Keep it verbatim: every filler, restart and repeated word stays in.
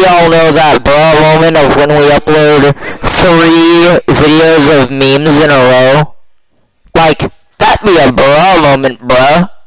we all know that bruh moment of when we upload three videos of memes in a row? Like, that'd be a bruh moment, bruh.